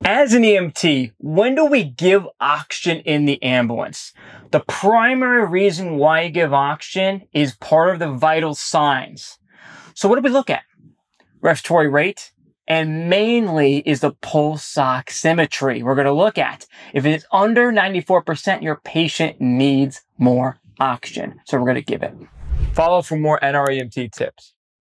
As an EMT, when do we give oxygen in the ambulance? The primary reason why you give oxygen is part of the vital signs. So what do we look at? Respiratory rate, and mainly is the pulse oximetry we're going to look at. If it's under 94%, your patient needs more oxygen. So we're going to give it. Follow for more NREMT tips.